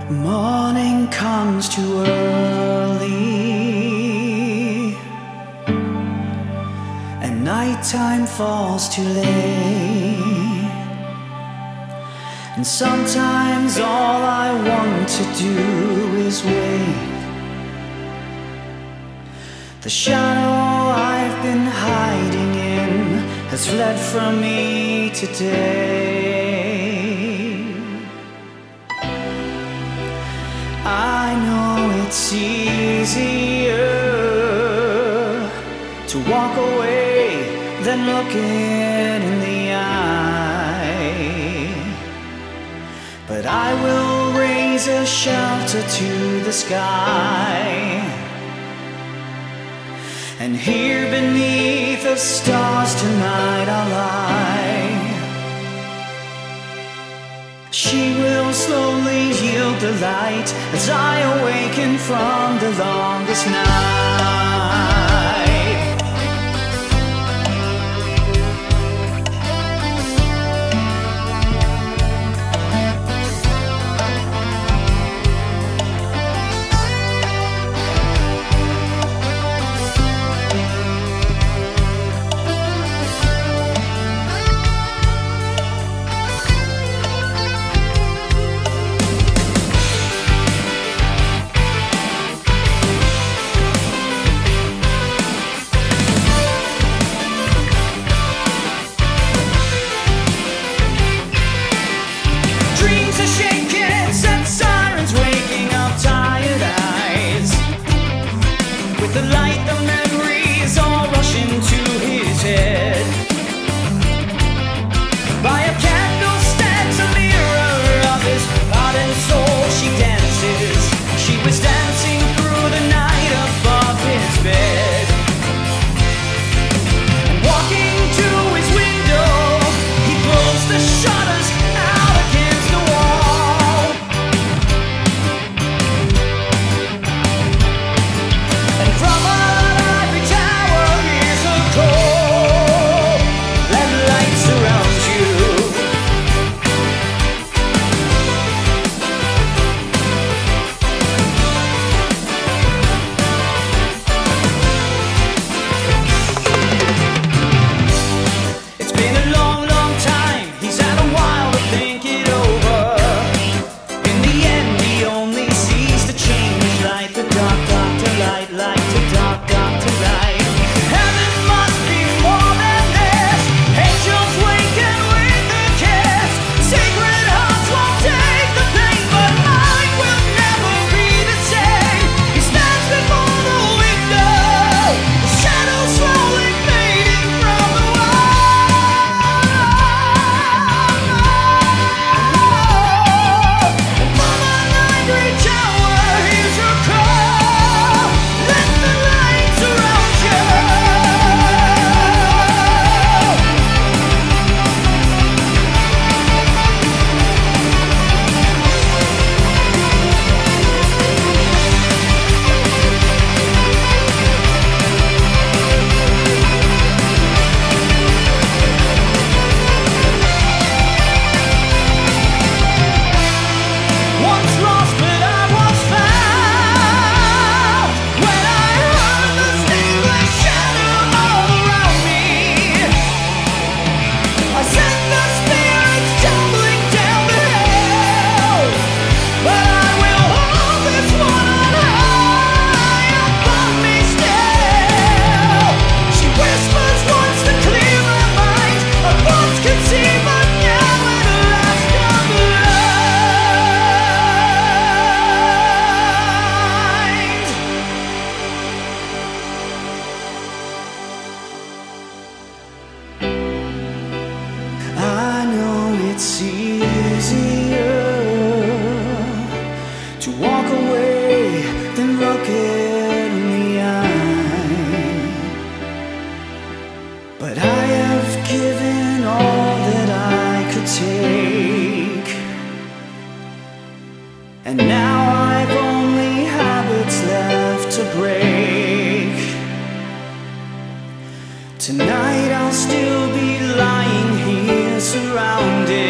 Morning comes too early, and nighttime falls too late. And sometimes all I want to do is wait. The shadow I've been hiding in has fled from me today. I know it's easier to walk away than look it in the eye, but I will raise a shelter to the sky, and here beneath the stars tonight I'll lie. She will slowly yield the light as I awaken from the longest night. The light, the memories all rush into his head. By a candle stands a mirror of his heart and soul. She dances, she was dancing through the night above his bed. And walking to his window, he throws the shutters out against the wall. And from an ivory tower hears a call. Let light surround you. It's been a long, long time. He's had a while to think it over. In the end, he only sees the change light, the dark, dark to light, light to dark, dark to light. Heaven must be more than this. Angels waken with a kiss. Sacred hearts won't take the pain, but mine will never be the same. He stands before the window, the shadow slowly fading from the wall. And from an ivory tower hears a call. Let the light surround you. Once lost, but I was found when I heard the nameless shadow all around me. I sent the spirits tumbling down the hill, but I will hold this one on high above me still. She whispers once to clear my mind. I once could see, but now at last I'm blind. I know it's easier to walk away than look it in the eye, but I have given all that I could take, and now I've only habits left to break. Tonight I'll still be lying here surrounded